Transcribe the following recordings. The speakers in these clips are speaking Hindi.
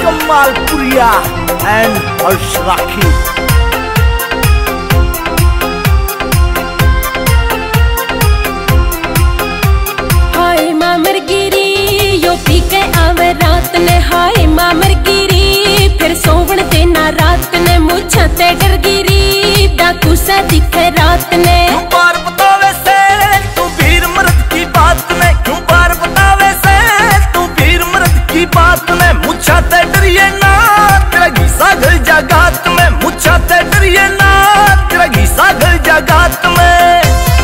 कमालपुरिया and Harsh rakhi. Hi मामर Giri yo P के आवे रात ने, हाय मामर गिरी फिर सोवण देना रात ने, मुझा ते डर गिरी डाकू सा दिखे रात ने। बात में मुझा ते डरिए ना तेरा घीसा गल जागात में, मुझा ते डरिए ना तेरा घीसा गल जागात में।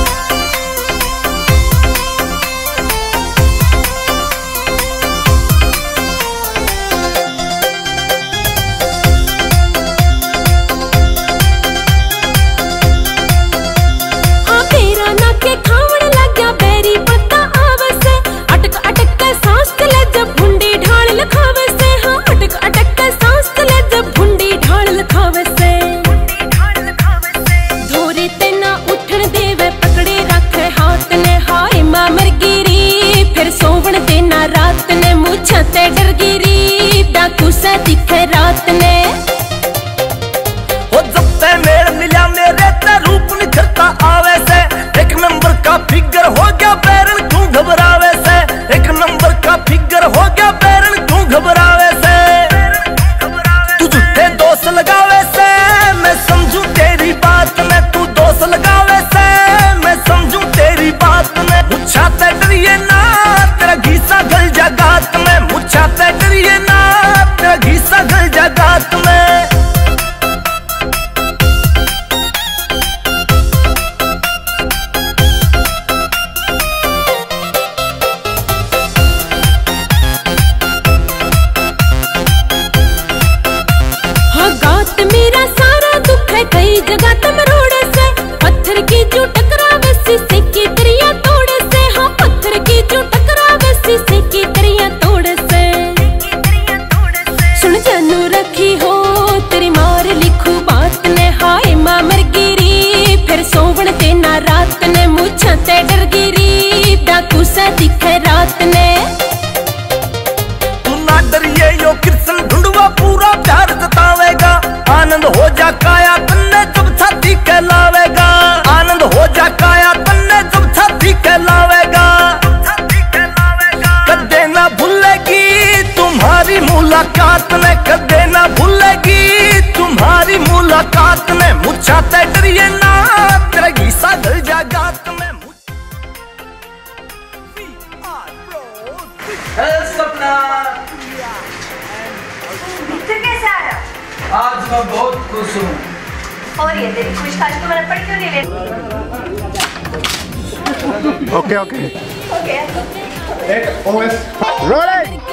हाँ तेरा ना के खावण लग्या बेरी पत्ता आवसे, अटक अटक के सांस ले जब भुंडी लखावे से, हाँ अटक अटक के सांस ले जब भुंडी ढाल लखावे से। धोरे ते ना उठन देवे पकड़े रखे हाथ ने, हाय मामर गिरी फिर सोवण देना रात ने, मुझा ते डर गिरी डाकू सा दिखे रात ने। वो जब ते मेल मिला मेरे ते रूप निखरता आवे से, एक नंबर का फिगर हो गया बैरन क्यों घबरावे से, एक नंबर का फिगर हो गया बैरन घबरावे से। तू झूठे दोस्त लगावे से मैं समझू तेरी बात में, तू दोस्त लगावे से मैं समझू तेरी बात में। मुझा ते डरिए ना तेरा घीसा गल जागात में, मुझा ते डरिए ना तेरा घीसा गल जागात में। मेरा सारा दुख है कई जगह तुम रोड़े से, पत्थर की जो टकरावे शीशे की दरिया तोड़े से, हाँ पत्थर की जो टकरावे शीशे की दरिया तोड़े से। सुन जानू रखी हो तेरी मार लिखू बात ने, हाय मामर गिरी फिर सोवण देना रात ने, मुझा ते डर गिरी डाकू सा दिखे रात ने। तू ना डरिए यो कृष्ण ढूंढवा पूरा प्यार जतावेगा, आनंद हो जा काया तन्ने जब छाती कहलावेगा, आनंद हो जा काया तन्ने जब छाती कहलावेगा। कदे ना भूलेगी तुम्हारी मुलाकात ने, कदे ना भूलेगी तुम्हारी मुलाकात ने, मुझा ते डरिए ना तेरा घीसा गल जागात में। सपना कैसे आ रहा? आज मैं बहुत खुश हूँ। और ये तेरी खुश खाश को मैंने पढ़ क्यों नहीं ले? Okay okay okay rolling.